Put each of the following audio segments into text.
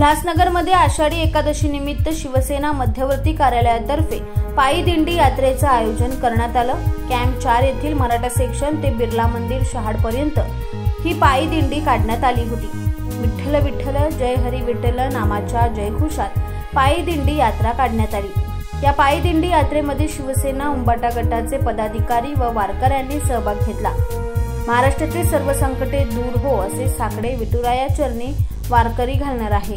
उल्हासनगरमध्ये आषाढी एकादशी निमित्त शिवसेना मध्यवर्ती कार्यालयातर्फे पायी दिंडी यात्रेचे आयोजन करण्यात आलं। कॅम्प 4 येथील मराठा सेक्शन ते बिर्ला मंदिर शहाडपर्यंत ही पायी दिंडी काढण्यात आली होती। विठ्ठल विठ्ठल जय हरी विठ्ठल नामाच्या जयघोषात पायी दिंडी यात्रा काढण्यात आली। या पायी दिंडी यात्रेमध्ये शिवसेना उंबाटा गटाचे पदाधिकारी व वारकऱ्यांनी सहभाग घेतला। महाराष्ट्रातील सर्व संकटे दूर हो असे साकडे विठुराया चरणी वारकरी घालणार आहे।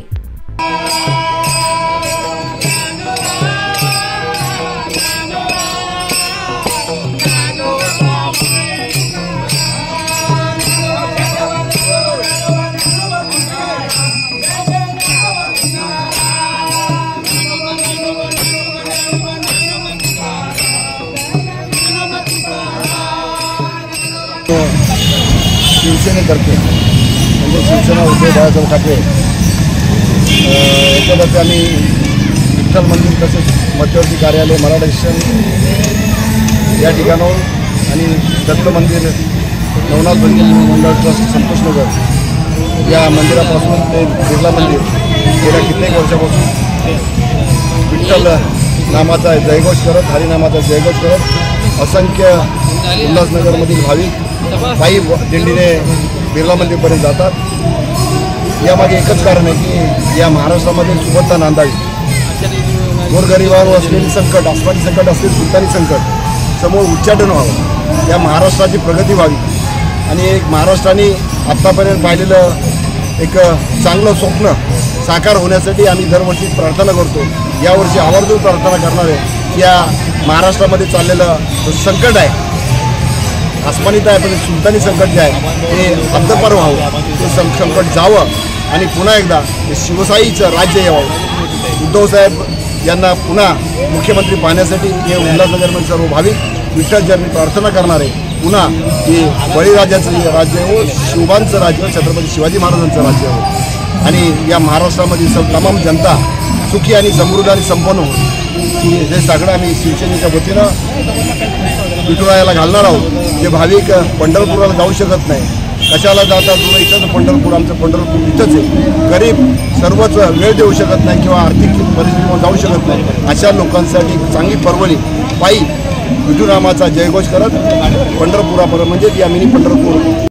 शिवसेनेतर्फे म्हणजे शिवसेना उद्धव बाळासाहेब ठाकरे याच्यातर्फे आम्ही विठ्ठल मंदिर तसेच मध्यवर्ती कार्यालय मराठा सेक्शन या ठिकाणाहून आणि दत्त मंदिर नवनाथ मंडळ ट्रस्ट संतोषनगर या मंदिरापासून ते बिर्ला मंदिर गेल्या कित्येक वर्षापासून विठ्ठल नामाचा जयघोष करत हरिनामाचा जयघोष करत असंख्य उल्हासनगरमधील भाविक पायी दिंडीने बिर्ला मंदिरपर्यंत जातात। यामागे एकच कारण आहे की या महाराष्ट्रामध्ये सुबत्ता नांदावी, गोरगरिबांवर असलेली संकट, आसमानी संकट असलेली सुलतानी संकट समोर उच्चाटन व्हावं, या महाराष्ट्राची प्रगती व्हावी आणि एक महाराष्ट्राने आत्तापर्यंत पाहिलेलं एक चांगलं स्वप्न साकार होण्यासाठी आम्ही दरवर्षी प्रार्थना करतो। यावर्षी आवर्जून प्रार्थना करणार आहे की या महाराष्ट्रामध्ये चाललेलं जो संकट आहे, आसमानीत आहे पण सुलतानी संकट जे आहे ते हद्दपार व्हावं, ते संकट जावं आणि पुन्हा एकदा शिवशाहीचं राज्य यावं। उद्धवसाहेब यांना पुन्हा मुख्यमंत्री पाहण्यासाठी हे उल्हासनगरमध्ये सर्व भाविक विठ्ठलचरणी प्रार्थना करणार आहे। पुन्हा हे बळीराजाचं राज्य हो, शिवबांचं राज्य, छत्रपती शिवाजी महाराजांचं राज्य हो आणि या महाराष्ट्रामध्ये तमाम जनता सुखी आणि समृद्ध आणि संपन्न हो, हे सगळं आम्ही शिवसेनेच्या वतीनं विठुरायाला घालणार आहोत। जे भाविक पंढरपुराला जाऊ शकत नाही, कशाला जातात तुला इथंच पंढरपूर, आमचं पंढरपूर इथंच आहे, गरीब सर्वच वेळ देऊ शकत नाही किंवा आर्थिक परिस्थितीवर जाऊ शकत नाही, अशा लोकांसाठी चांगली पर्वणी पायी विठुरामाचा जयघोष करत पंढरपुरापर्यंत म्हणजे या मिनी पंढरपूर